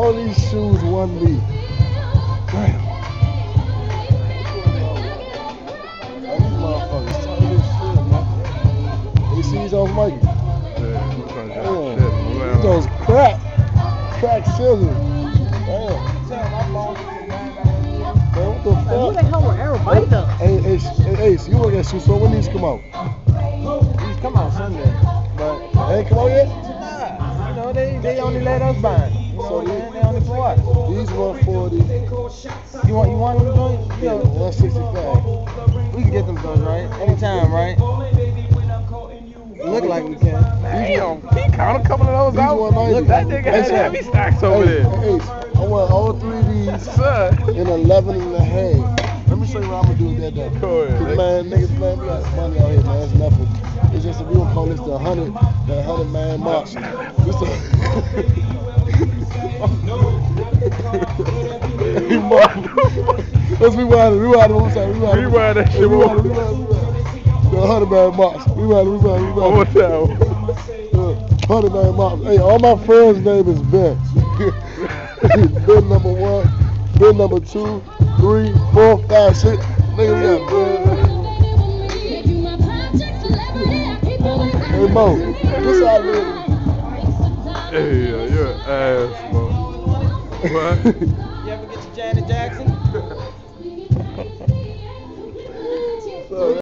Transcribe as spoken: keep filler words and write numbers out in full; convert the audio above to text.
All these shoes won me. Damn. These motherfuckers tight as shit, man. You see these off Mikey? Yeah, I'm trying to get Damn. shit. These those crack. Crack scissors. Damn. Man, what the Like, who fuck? the hell were everybody though? Hey, hey, hey, Ace, you work at Shoe Store. When these come out? These come out Sunday, but They ain't come out yet? nah, you know they they only let us buy it. You know what I'm saying? They only for us. These one forty. You want you want them joints? You Yeah, know, one sixty-five. we can get them joints right anytime, right? Look like we can. Damn, he count a couple of those These out. one ninety. Look, that nigga had Hey, heavy stacks over hey, there. hey, Ace, I want all three of these Son. in eleven and a half. Let me show you what I'm gonna do with that though. Go ahead. 'Cause, man, niggas, man, we got money out here, man. It's nothing. It's just that we gonna call this the hundred, the hundred man march. This the Let's rewind it. Rewind it. One time. Rewind it. Rewind that shit. Rewind it. Rewind it. Rewind it. The hundred man march. Rewind it. Rewind it. Rewind it. One more time. Hundred man march. Hey, all my friends' name is Ben. Ben number one. Ben number two, three, four, five, six. Nigga, we got Ben. Hey Mo, this how it is. Hey, you're an ass, bro. What? You ever get your Janet Jackson?